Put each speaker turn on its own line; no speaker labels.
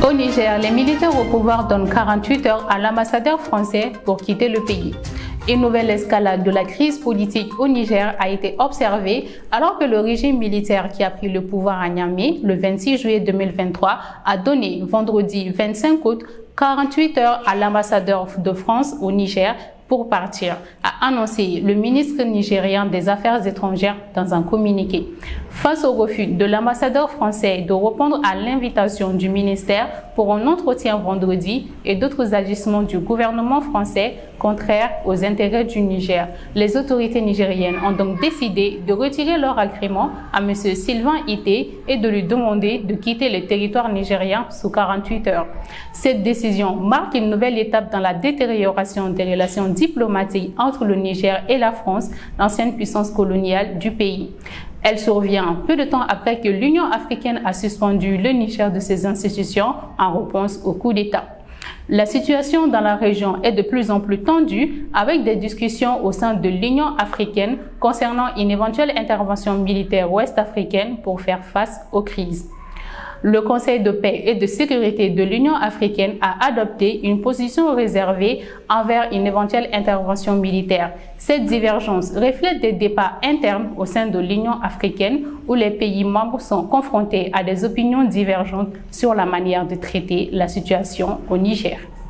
Au Niger, les militaires au pouvoir donnent 48 heures à l'ambassadeur français pour quitter le pays. Une nouvelle escalade de la crise politique au Niger a été observée alors que le régime militaire qui a pris le pouvoir à Niamey le 26 juillet 2023 a donné vendredi 25 août 48 heures à l'ambassadeur de France au Niger pour partir, a annoncé le ministre nigérien des Affaires étrangères dans un communiqué. Face au refus de l'ambassadeur français de répondre à l'invitation du ministère pour un entretien vendredi et d'autres agissements du gouvernement français contraires aux intérêts du Niger, les autorités nigériennes ont donc décidé de retirer leur agrément à M. Sylvain Ité et de lui demander de quitter le territoire nigérien sous 48 heures. Cette décision marque une nouvelle étape dans la détérioration des relations diplomatiques entre le Niger et la France, l'ancienne puissance coloniale du pays. Elle survient peu de temps après que l'Union africaine a suspendu le Niger de ses institutions en réponse au coup d'État. La situation dans la région est de plus en plus tendue avec des discussions au sein de l'Union africaine concernant une éventuelle intervention militaire ouest-africaine pour faire face aux crises. Le Conseil de paix et de sécurité de l'Union africaine a adopté une position réservée envers une éventuelle intervention militaire. Cette divergence reflète des débats internes au sein de l'Union africaine où les pays membres sont confrontés à des opinions divergentes sur la manière de traiter la situation au Niger.